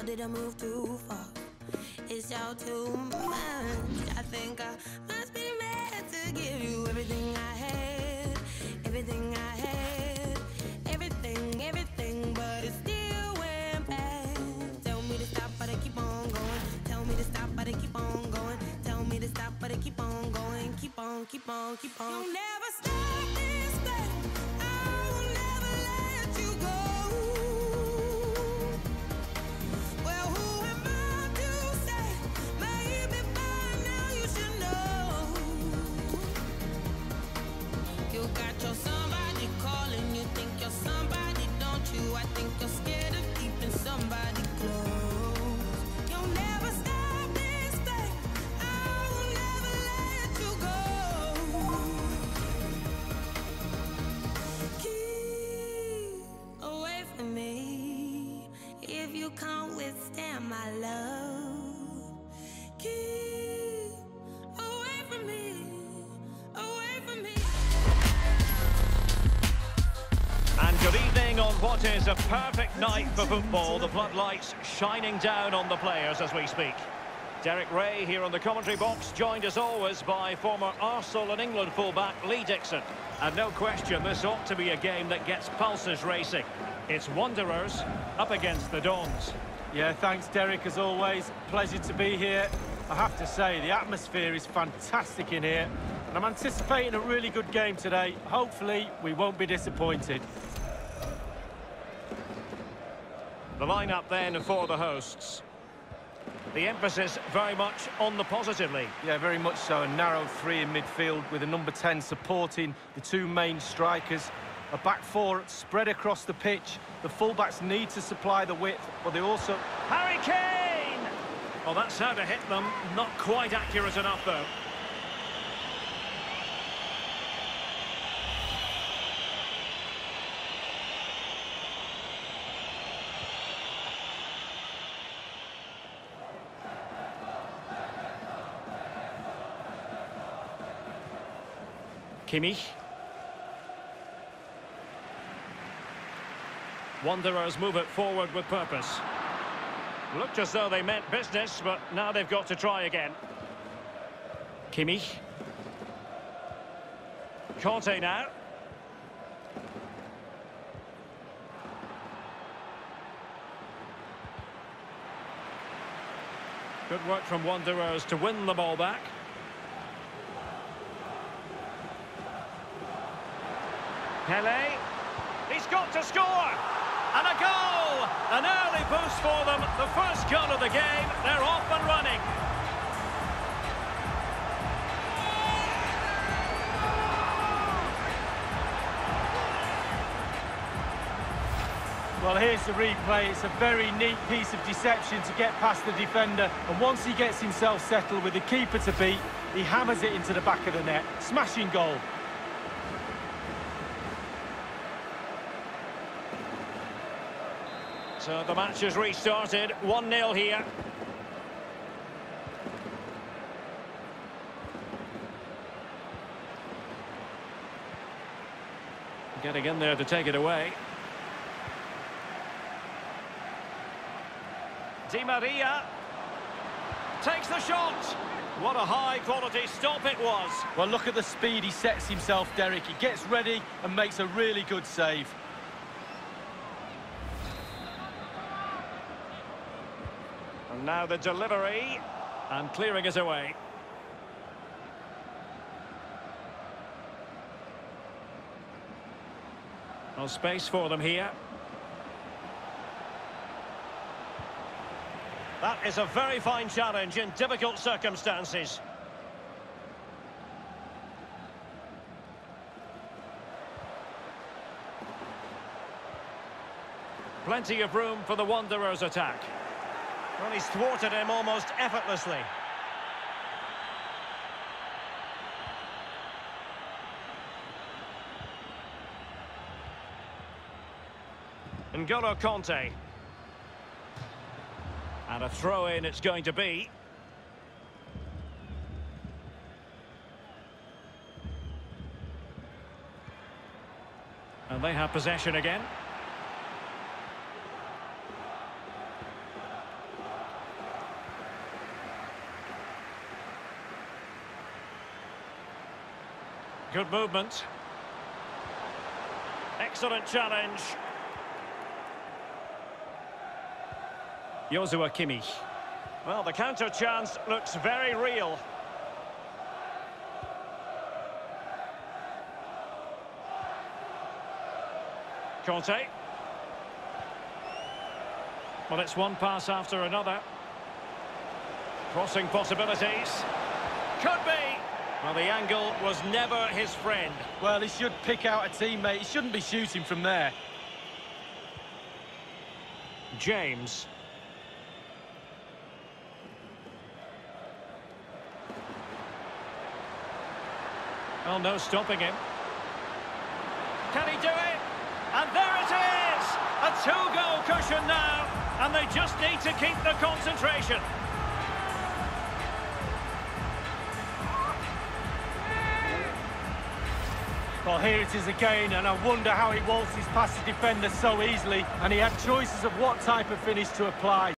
did I move too far? It's all too much. I think I must be mad to give you everything I had, everything I had, everything, but it still went bad. Tell me to stop, but I keep on going. Tell me to stop, but I keep on going. Tell me to stop, but I keep on going. Keep on, keep on, keep on. You'll never stop this thing. I will never let you go. Well, who am I to say? Maybe by now you should know. You got your somebody calling. You think you're somebody, don't you? I think you're scared of keeping somebody close. You'll never stop this thing. I will never let you go. Keep away from me if you can't withstand my love. Keep away from me, away from me. And good evening on what is a perfect night for football. The floodlights shining down on the players as we speak. Derek Ray here on the commentary box, joined as always by former Arsenal and England fullback Lee Dixon. And no question, this ought to be a game that gets pulses racing. It's Wanderers up against the Dons. Yeah, thanks Derek, as always. Pleasure to be here. I have to say, the atmosphere is fantastic in here. And I'm anticipating a really good game today. Hopefully, we won't be disappointed. The lineup then for the hosts. The emphasis very much on the positive, Lee. Yeah, very much so. A narrow three in midfield with a number 10 supporting the two main strikers. A back four spread across the pitch. The fullbacks need to supply the width, but they also... Harry Kane! Well, that's how to hit them. Not quite accurate enough, though. Kimmich. Wanderers move it forward with purpose. Looked as though they meant business, but now they've got to try again. Kimmich. Conte now. Good work from Wanderers to win the ball back. Pele, he's got to score, and a goal! An early boost for them, the first goal of the game, they're off and running. Well, here's the replay. It's a very neat piece of deception to get past the defender, and once he gets himself settled with the keeper to beat, he hammers it into the back of the net. Smashing goal. So the match has restarted, 1-0 here. Getting in there to take it away. Di Maria takes the shot. What a high-quality stop it was. Well, look at the speed he sets himself, Derek. He gets ready and makes a really good save. And now the delivery, and clearing it away. No space for them here. That is a very fine challenge in difficult circumstances. Plenty of room for the Wanderers' attack. Well, he's thwarted him almost effortlessly. N'Golo Conte. And a throw-in it's going to be. And they have possession again. Good movement. Excellent challenge. Joshua Kimmich. Well, the counter chance looks very real. Conte. Well, it's one pass after another. Crossing possibilities. Could be. Well, the angle was never his friend. Well, he should pick out a teammate. He shouldn't be shooting from there. James. Well, no stopping him. Can he do it? And there it is! A two-goal cushion now, and they just need to keep the concentration. Well, here it is again, and I wonder how he waltzes past the defender so easily, and he had choices of what type of finish to apply.